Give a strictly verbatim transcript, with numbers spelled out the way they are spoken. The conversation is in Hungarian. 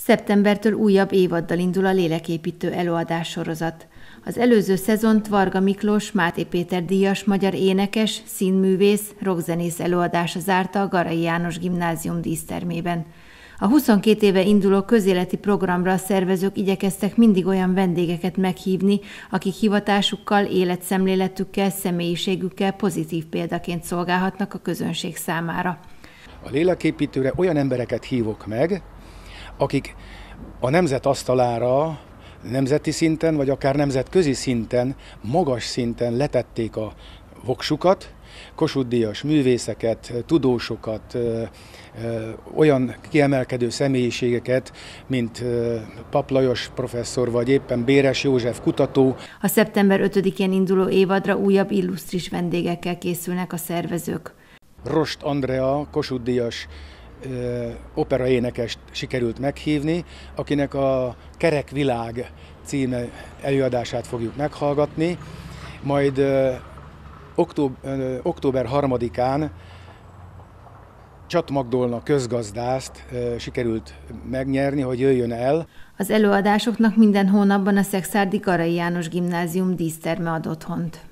Szeptembertől újabb évaddal indul a léleképítő előadássorozat. Az előző szezont Varga Miklós, Máté Péter díjas magyar énekes, színművész, rockzenész előadása zárta a Garai János Gimnázium dísztermében. A huszonkét éve induló közéleti programra a szervezők igyekeztek mindig olyan vendégeket meghívni, akik hivatásukkal, életszemléletükkel, személyiségükkel pozitív példaként szolgálhatnak a közönség számára. A léleképítőre olyan embereket hívok meg, akik a nemzet asztalára nemzeti szinten, vagy akár nemzetközi szinten, magas szinten letették a voksukat, Kossuth-díjas művészeket, tudósokat, olyan kiemelkedő személyiségeket, mint Papp Lajos professzor, vagy éppen Béres József kutató. A szeptember ötödikén induló évadra újabb illusztris vendégekkel készülnek a szervezők. Rost Andrea, Kossuth-díjas operaénekest sikerült meghívni, akinek a Kerek világ címe előadását fogjuk meghallgatni, majd október harmadikán Csat Magdolna közgazdászt sikerült megnyerni, hogy jöjjön el. Az előadásoknak minden hónapban a szekszárdi Garai János Gimnázium díszterme ad otthont.